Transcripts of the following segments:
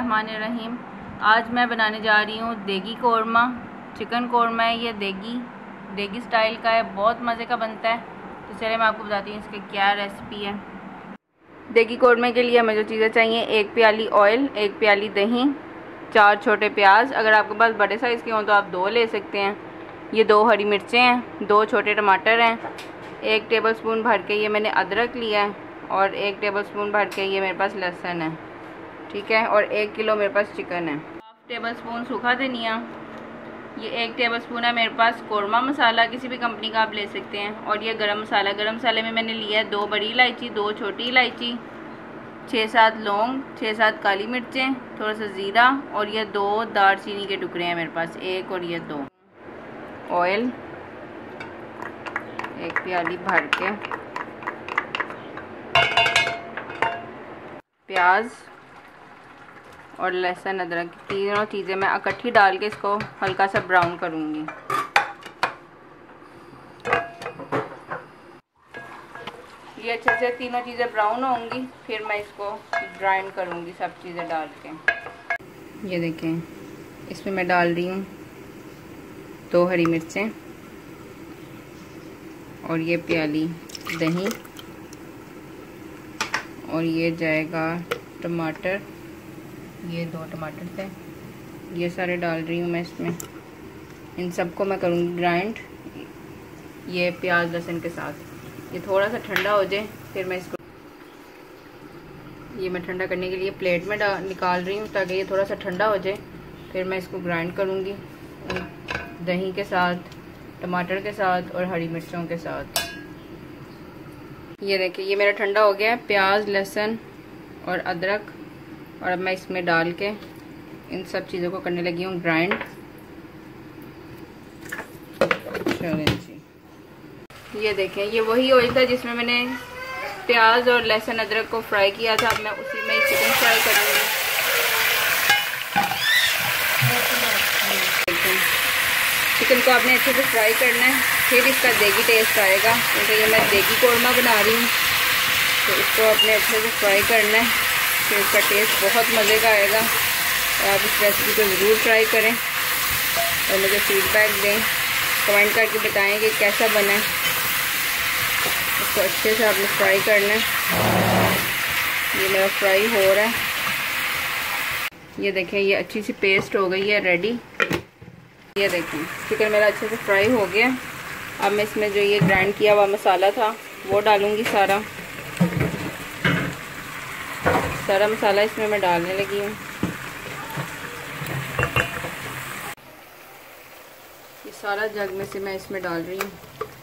बिस्मिल्लाहिर्रहमानिर्रहीम। आज मैं बनाने जा रही हूँ देगी कौरमा। चिकन कौरमा है ये, देगी स्टाइल का है, बहुत मज़े का बनता है। तो चलिए मैं आपको बताती हूँ इसकी क्या रेसिपी है। देगी कौरमे के लिए हमें जो चीज़ें चाहिए, 1 प्याली ऑयल, 1 प्याली दही, 4 छोटे प्याज, अगर आपके पास बड़े साइज़ के हों तो आप 2 ले सकते हैं। ये 2 हरी मिर्चें हैं, 2 छोटे टमाटर हैं, 1 टेबलस्पून भर के ये मैंने अदरक लिया है और 1 टेबलस्पून भर के ये मेरे पास लहसुन है, ठीक है। और 1 किलो मेरे पास चिकन है। 1/2 टेबलस्पून सूखा धनिया, ये 1 टेबलस्पून है मेरे पास कौरमा मसाला, किसी भी कंपनी का आप ले सकते हैं। और ये गरम मसाले में मैंने लिया है 2 बड़ी इलायची, 2 छोटी इलायची, 6-7 लौंग, 6-7 काली मिर्चें, थोड़ा सा ज़ीरा, और ये 2 दालचीनी के टुकड़े हैं मेरे पास, 1 और ये 2। ऑयल 1 प्याली भर के, प्याज और लहसुन अदरक, तीनों चीज़ें मैं इकट्ठी डाल के इसको हल्का सा ब्राउन करूँगी। ये अच्छे से तीनों चीज़ें ब्राउन होंगी, फिर मैं इसको ग्राइंड करूँगी सब चीज़ें डाल के। ये देखें, इसमें मैं डाल रही हूँ 2 हरी मिर्चें और ये प्याली दही, और ये जाएगा टमाटर, ये 2 टमाटर थे, ये सारे डाल रही हूँ मैं इसमें। इन सबको मैं करूँगी ग्राइंड, ये प्याज लहसुन के साथ। ये थोड़ा सा ठंडा हो जाए फिर मैं इसको, ये मैं ठंडा करने के लिए प्लेट में निकाल रही हूँ ताकि ये थोड़ा सा ठंडा हो जाए, फिर मैं इसको ग्राइंड करूँगी दही के साथ, टमाटर के साथ और हरी मिर्चों के साथ। ये देखिए ये मेरा ठंडा हो गया है, प्याज लहसुन और अदरक, और अब मैं इसमें डाल के इन सब चीज़ों को करने लगी हूँ ग्राइंड। चलें जी, ये देखें ये वही ऑयल था जिसमें मैंने प्याज और लहसुन अदरक को फ्राई किया था। अब मैं उसी में चिकन फ्राई करूँगी। चिकन को आपने अच्छे से फ्राई करना है, फिर इसका देगी टेस्ट आएगा, क्योंकि ये मैं देगी कौरमा बना रही हूँ। तो इसको आपने अच्छे से फ्राई करना है, फिर इसका टेस्ट बहुत मज़े का आएगा। और आप इस रेसिपी को ज़रूर ट्राई करें और मुझे फीडबैक दें, कमेंट करके बताएं कि कैसा बना है। इसको अच्छे से आपने फ्राई करना है। ये मेरा फ्राई हो रहा है, ये देखें ये अच्छी सी पेस्ट हो गई है रेडी। ये देखें चिकन मेरा अच्छे से फ्राई हो गया। अब मैं इसमें जो ये ग्राइंड किया हुआ मसाला था वो डालूंगी, सारा मसाला इसमें मैं डालने लगी हूँ। ये सारा जग में से मैं इसमें डाल रही हूँ,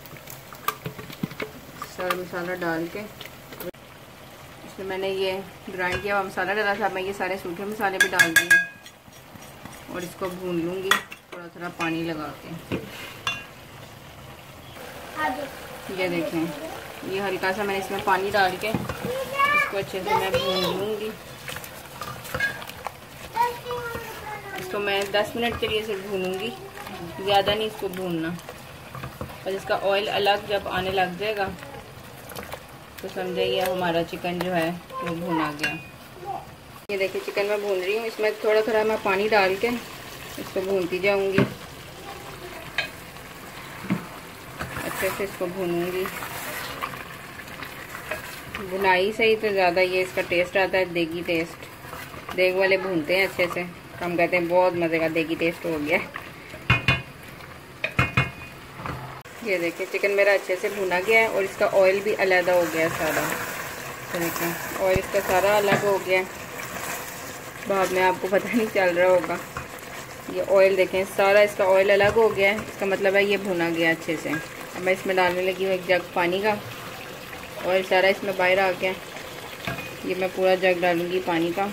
सारा मसाला डाल के। इसमें मैंने ये ग्राइंड किया हुआ मसाला डाला था, मैं ये सारे सूखे मसाले भी डाल दी हूँ और इसको भून लूँगी थोड़ा थोड़ा पानी लगा के। ये देखें ये हल्का सा मैंने इसमें पानी डाल के इसको अच्छे से मैं भून लूँगी। इसको मैं 10 मिनट के लिए सिर्फ भूनूँगी, ज़्यादा नहीं इसको भूनना। और इसका ऑयल अलग जब आने लग जाएगा तो समझिए हमारा चिकन जो है वो भुना गया। ये देखिए चिकन मैं भून रही हूँ, इसमें थोड़ा थोड़ा मैं पानी डाल के इसको भूनती जाऊँगी, अच्छे से इसको भूनूंगी। भुनाई से ही तो ज़्यादा ये इसका टेस्ट आता है, देगी टेस्ट। देग वाले भूनते हैं अच्छे से, हम कहते हैं बहुत मज़े का देगी टेस्ट हो गया। ये देखिए चिकन मेरा अच्छे से भुना गया है और इसका ऑयल भी अलग हो गया सारा। तो देखें ऑयल इसका सारा अलग हो गया, बाद में आपको पता नहीं चल रहा होगा। ये ऑयल देखें सारा इसका ऑयल अलग हो गया है, इसका मतलब है ये भुना गया अच्छे से। अब मैं इसमें डालने लगी हूँ 1 जग पानी का, ऑयल सारा इसमें बाहर आ गया। ये मैं पूरा जग डालूँगी पानी का,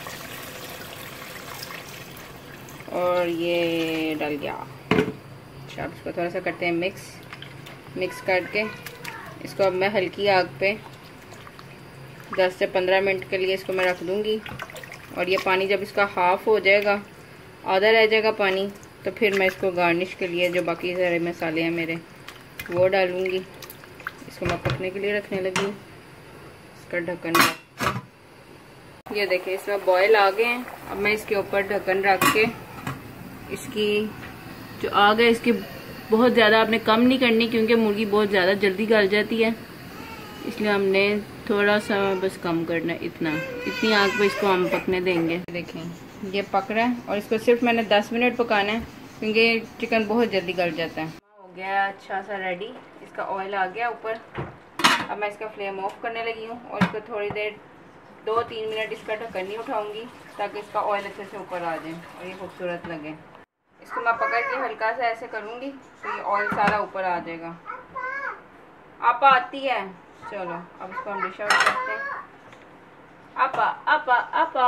और ये डल गया। अच्छा अब इसको थोड़ा सा करते हैं मिक्स करके इसको अब मैं हल्की आग पे 10 से 15 मिनट के लिए इसको मैं रख दूँगी। और ये पानी जब इसका हाफ़ हो जाएगा, आधा रह जाएगा पानी, तो फिर मैं इसको गार्निश के लिए जो बाकी सारे मसाले हैं मेरे वो डालूँगी। इसको मैं पकने के लिए रखने लगी, इसका ढक्कन। ये देखिए इसमें बॉयल आ गए हैं। अब मैं इसके ऊपर ढक्कन रख के इसकी जो आग है इसकी बहुत ज़्यादा आपने कम नहीं करनी, क्योंकि मुर्गी बहुत ज़्यादा जल्दी गल जाती है, इसलिए हमने थोड़ा सा बस कम करना है। इतनी आग पे इसको हम पकने देंगे। देखें ये पक रहा है और इसको सिर्फ मैंने 10 मिनट पकाना है, क्योंकि चिकन बहुत जल्दी गल जाता है। हो गया अच्छा सा रेडी, इसका ऑयल आ गया ऊपर। अब मैं इसका फ्लेम ऑफ करने लगी हूँ और इसको थोड़ी देर 2-3 मिनट इसका ढक्कन नहीं उठाऊंगी, ताकि इसका ऑयल अच्छे से ऊपर आ जाए और ये खूबसूरत लगे। इसको मैं पकड़ के हल्का सा ऐसे करूँगी तो ये ऑयल सारा ऊपर आ जाएगा। आपा आती है, चलो अब इसको हम डिश आउट करते हैं। आपा आपा आपा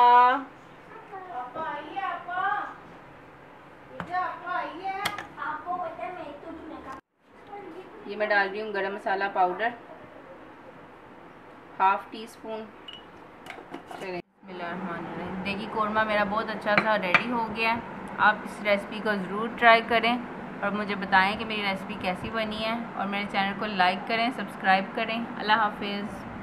ये मैं डाल रही हूँ गरम मसाला पाउडर 1/2 टीस्पून। चलिए बिस्मिल्लाहिर्रहमानिर्रहीम। देगी कौरमा मेरा बहुत अच्छा सा रेडी हो गया है। आप इस रेसिपी को ज़रूर ट्राई करें और मुझे बताएं कि मेरी रेसिपी कैसी बनी है, और मेरे चैनल को लाइक करें, सब्सक्राइब करें। अल्लाह हाफिज़।